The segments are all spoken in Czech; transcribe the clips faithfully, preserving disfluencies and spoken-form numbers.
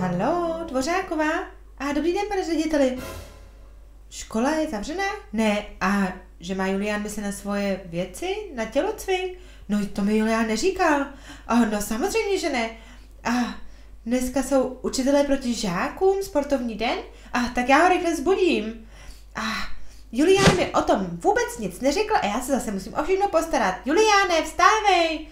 Haló, Dvořáková? A dobrý den, pane řediteli. Škola je zavřená? Ne, a že má Julián myslet na svoje věci? Na tělocvik? No to mi Julián neříkal. A no samozřejmě, že ne. A dneska jsou učitelé proti žákům, sportovní den? A tak já ho rychle zbudím. A Julián mi o tom vůbec nic neřekl a já se zase musím o všechno postarat. Juliáne, vstávej!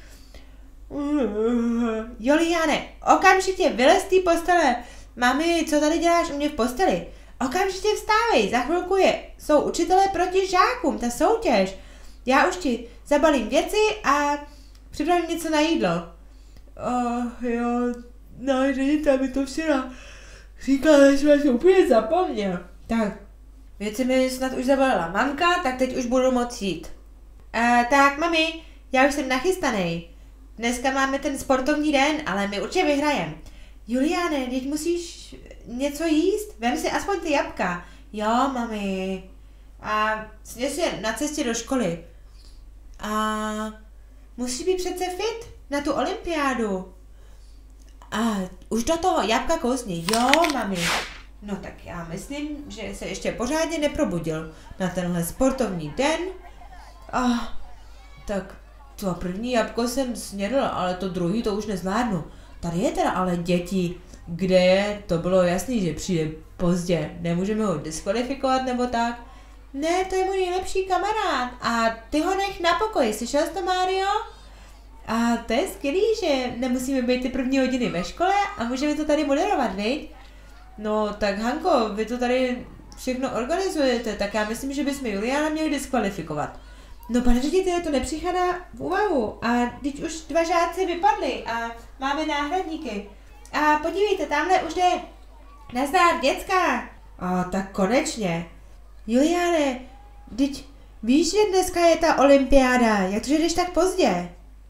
Juliáne, okamžitě vylez z té postele. Mami, co tady děláš u mě v posteli? Okamžitě vstávej, za chvilku je, jsou učitelé proti žákům, ta soutěž. Já už ti zabalím věci a připravím něco na jídlo. Oh, jo, no, ředitel mi to včera říkal, že jsem to úplně zapomněl. Tak, věci mi snad už zabalila mamka, tak teď už budu moct jít. Uh, tak, mami, já už jsem nachystanej. Dneska máme ten sportovní den, ale my určitě vyhrajem. Juliáne, teď musíš něco jíst? Vem si aspoň ty jabka. Jo, mami. A sněz je na cestě do školy. A musíš být přece fit na tu olympiádu. A už do toho jabka kousni. Jo, mami. No tak já myslím, že se ještě pořádně neprobudil na tenhle sportovní den. A tak to první jabko jsem snědl, ale to druhý to už nezvládnu. Tady je teda ale děti, kde je, to bylo jasný, že přijde pozdě. Nemůžeme ho diskvalifikovat nebo tak. Ne, to je můj nejlepší kamarád a ty ho nech na pokoji, slyšel jsi to, Mário? A to je skvělý, že nemusíme být ty první hodiny ve škole a můžeme to tady moderovat, viď? No tak Hanko, vy to tady všechno organizujete, tak já myslím, že bychom Juliána měli diskvalifikovat. No pane řediteli, to nepřichádá v úvahu a teď už dva žáci vypadli a máme náhradníky. A podívejte, tamhle už jde nazdar děcka. A tak konečně. Juliáne, teď víš, že dneska je ta olympiáda, jak to, že jdeš tak pozdě?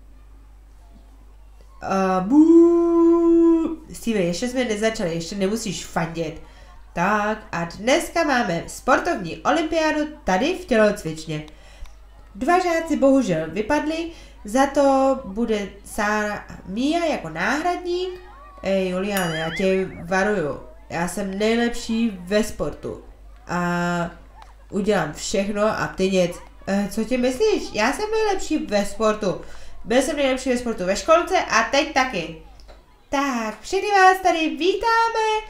Uh, bů. Steve, ještě jsme nezačali, ještě nemusíš fandit. Tak a dneska máme sportovní olympiádu tady v tělocvičně. Dva žáci bohužel vypadli, za to bude Sára Mia jako náhradník. Ej Juliane, já tě varuju, já jsem nejlepší ve sportu a udělám všechno a ty nic. E, co ti myslíš? Já jsem nejlepší ve sportu. Byl jsem nejlepší ve sportu ve školce a teď taky. Tak, všechny vás tady vítáme,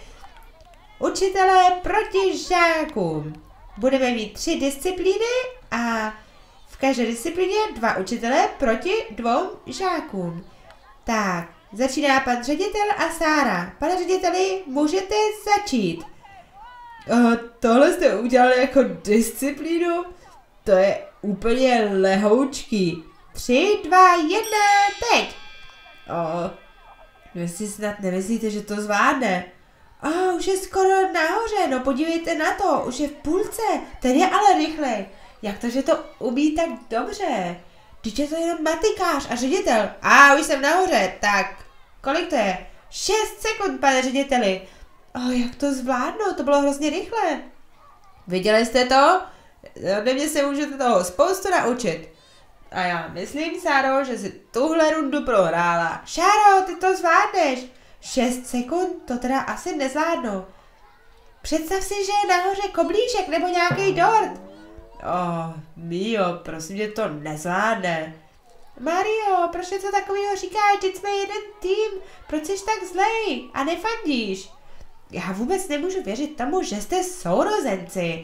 učitelé proti žákům. Budeme mít tři disciplíny a v každé disciplíně dva učitelé proti dvou žákům. Tak, začíná pan ředitel a Sára. Pane řediteli, můžete začít. O, tohle jste udělali jako disciplínu? To je úplně lehoučký. Tři, dva, jedna, teď. O, vy si snad nemyslíte, že to zvládne. A už je skoro nahoře, no podívejte na to, už je v půlce, ten je ale rychlej. Jak to, že to umí tak dobře? Teď je to jenom matikář a ředitel. A už jsem nahoře, tak kolik to je? Šest sekund, pane řediteli. Oh, jak to zvládnu, to bylo hrozně rychle. Viděli jste to? Ode mě se můžete toho spoustu naučit. A já myslím, Sáro, že si tuhle rundu prohrála. Šáro, ty to zvládneš. Šest sekund, to teda asi nezvládnu. Představ si, že je nahoře koblížek nebo nějaký dort. Oh, Mio, prosím tě, to nezvládne. Mario, proč něco takového říkáš? Teď jsme jeden tým. Proč jsi tak zlej a nefandíš? Já vůbec nemůžu věřit tomu, že jste sourozenci.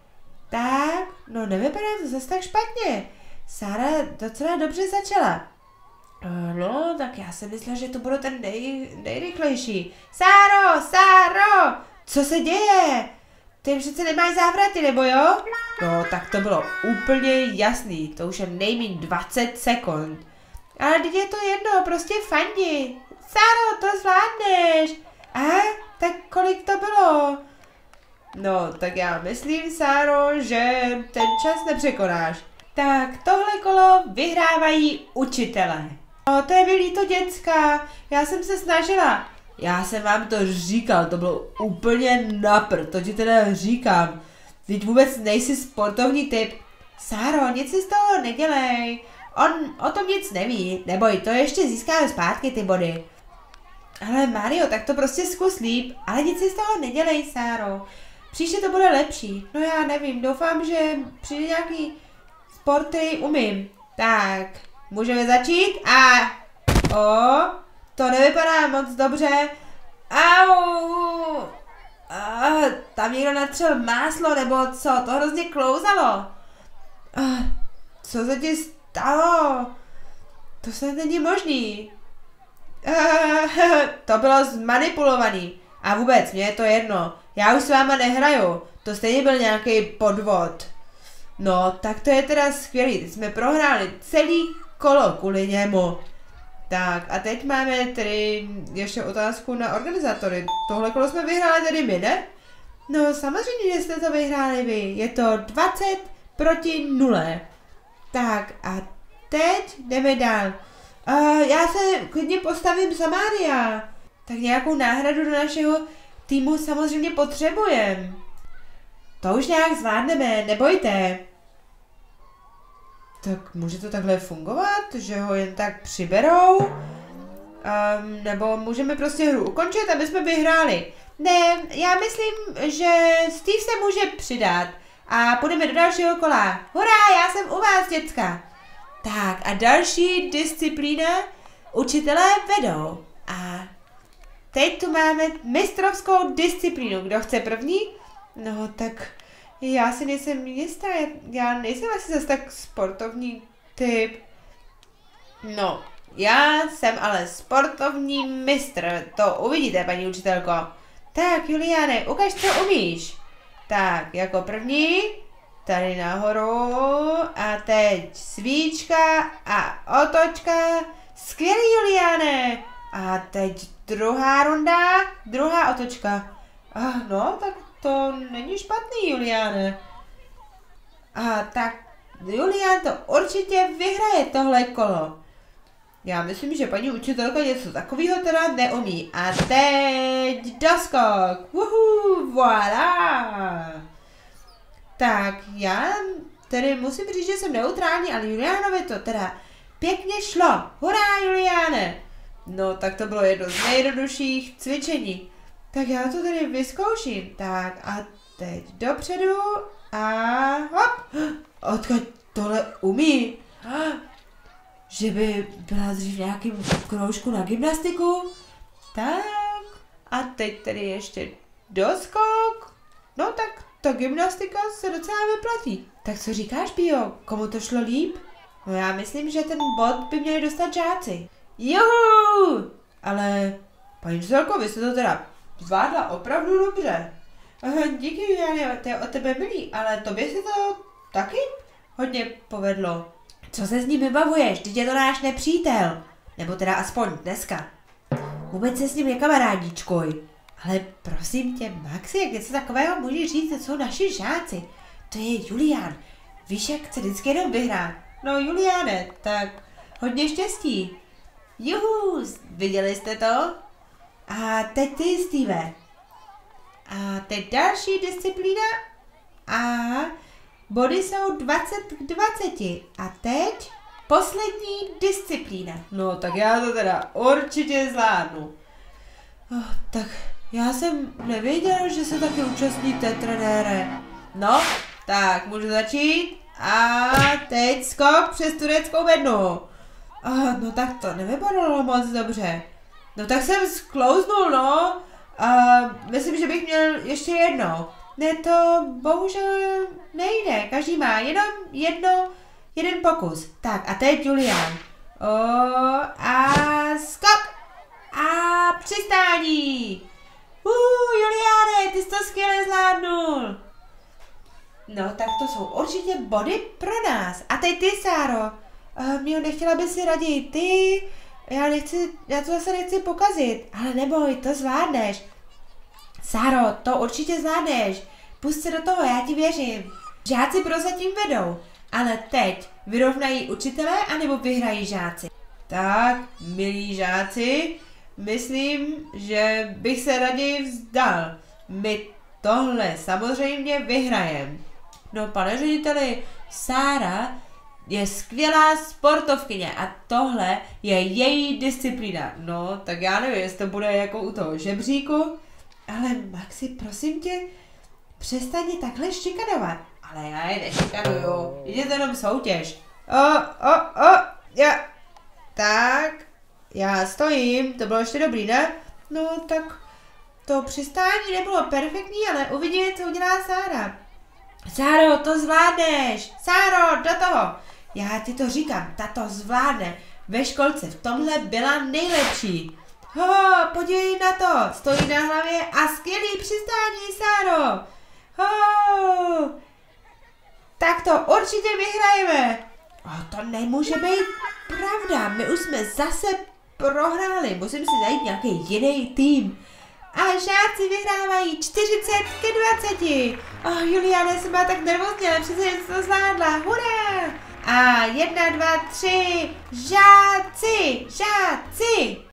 Tak, no nevypadá to zase tak špatně. Sára docela dobře začala. No, tak já jsem myslela, že to bude ten nej, nejrychlejší. Sáro, Sáro, co se děje? Ty přece nemáš závraty, nebo jo? No, tak to bylo úplně jasný, to už je nejméně dvacet sekund. Ale teď je to jedno, prostě fandi. Sáro, to zvládneš. A, tak kolik to bylo? No, tak já myslím, Sáro, že ten čas nepřekonáš. Tak tohle kolo vyhrávají učitelé. No, to je mi líto, děcka, já jsem se snažila. Já jsem vám to říkal, to bylo úplně napr, to ti teda říkám. Teď vůbec nejsi sportovní typ. Sáro, nic si z toho nedělej. On o tom nic neví, neboj, to ještě získáme zpátky ty body. Ale Mario, tak to prostě zkus líp, ale nic si z toho nedělej, Sáro. Příště to bude lepší. No já nevím, doufám, že přijde nějaký sporty umím. Tak, můžeme začít a... O, to nevypadá moc dobře. Au! A, tam někdo natřel máslo, nebo co? To hrozně klouzalo. A, co se ti stalo? To snad není možný. A, to bylo zmanipulovaný. A vůbec, mně je to jedno. Já už s váma nehraju. To stejně byl nějaký podvod. No, tak to je teda skvělý. Jsme prohráli celý kolo kvůli němu. Tak a teď máme tedy ještě otázku na organizátory. Tohle kolo jsme vyhráli tedy my, ne? No samozřejmě, že jste to vyhráli vy. Je to dvacet proti nule. Tak a teď jdeme dál. Uh, já se klidně postavím za Mária. Tak nějakou náhradu do našeho týmu samozřejmě potřebujeme. To už nějak zvládneme, nebojte. Tak může to takhle fungovat, že ho jen tak přiberou? Um, nebo můžeme prostě hru ukončit, aby jsme vyhráli? Ne, já myslím, že Steve se může přidat a půjdeme do dalšího kola. Hurá, já jsem u vás, děcka. Tak a další disciplína učitelé vedou. A teď tu máme mistrovskou disciplínu. Kdo chce první? No tak... Já si nejsem jistá, já nejsem asi zase tak sportovní typ. No, já jsem ale sportovní mistr, to uvidíte, paní učitelko. Tak, Juliane, ukaž, co umíš. Tak, jako první, tady nahoru a teď svíčka a otočka. Skvělý, Juliane. A teď druhá runda, druhá otočka. Ah, no, tak to není špatný, Juliane. A tak Julián to určitě vyhraje tohle kolo. Já myslím, že paní učitelka něco takového teda neumí. A teď doskok. Uhu, voilà. Tak já tedy musím říct, že jsem neutrální, ale Juliánovi to teda pěkně šlo. Hurá, Juliáne. No tak to bylo jedno z nejjednodušších cvičení. Tak já to tady vyzkouším. Tak a teď dopředu a hop. Odkud tohle umí? Že by byla dřív v nějakým kroužku na gymnastiku? Tak a teď tedy ještě doskok. No tak ta gymnastika se docela vyplatí. Tak co říkáš, Pio? Komu to šlo líp? No já myslím, že ten bod by měli dostat žáci. Juhu! Ale paní učitelko, vy jste to teda zvládla opravdu dobře. Aha, díky, Juliane, to je od tebe milý, ale tobě se to taky hodně povedlo. Co se s ním vybavuješ? Teď je to náš nepřítel. Nebo teda aspoň dneska. Vůbec se s ním nekamarádíčkuj. Ale prosím tě, Maxi, jak něco takového můžeš říct, to jsou naši žáci. To je Julián. Víš, jak chce vždycky jenom vyhrát. No Juliáne, tak hodně štěstí. Juhu, viděli jste to? A teď ty, Steve. A teď další disciplína. A body jsou dvacet k dvaceti. A teď poslední disciplína. No tak já to teda určitě zvládnu. Oh, tak já jsem nevěděl, že se taky účastníte, trenére. No, tak můžu začít. A teď skok přes tureckou bednu. Oh, no tak to nevypadalo moc dobře. No tak jsem sklouznul, no. A myslím, že bych měl ještě jedno. Ne, to bohužel nejde. Každý má jenom jedno, jeden pokus. Tak a teď Julián. O, a skok. A přistání. Uh, Juliáne, ty jsi to skvěle zvládnul. No tak to jsou určitě body pro nás. A teď ty, Sáro. Uh, Mio, nechtěla by si radit. Ty, já nechci, já to zase nechci pokazit. Ale neboj, to zvládneš. Sáro, to určitě zvládneš. Pust se do toho, já ti věřím. Žáci prozatím vedou. Ale teď vyrovnají učitelé, anebo vyhrají žáci. Tak, milí žáci, myslím, že bych se raději vzdal. My tohle samozřejmě vyhrajeme. No, pane řediteli, Sára je skvělá sportovkyně a tohle je její disciplína. No, tak já nevím, jestli to bude jako u toho žebříku, ale Maxi, prosím tě, přestaň mě takhle šikanovat. Ale já je nešikanuju, je to jenom soutěž. O, o, o, já, tak, já stojím, to bylo ještě dobrý, ne? No, tak to přistání nebylo perfektní, ale uvidíme, co udělá Sára. Sáro, to zvládneš! Sáro, do toho! Já ti to říkám, ta to zvládne. Ve školce v tomhle byla nejlepší. Ho, podívej na to, stojí na hlavě a skvělý přistání, Sáro. Ho, tak to určitě vyhrajeme. O, to nemůže být pravda, my už jsme zase prohráli, musím si najít nějaký jiný tým. A žáci vyhrávají čtyřicet ke dvaceti. Oh, Juliane, jsem byla tak nervózní, ale přece jsem to zvládla. Hurá! A jedna, dva, tři, žáci, žáci.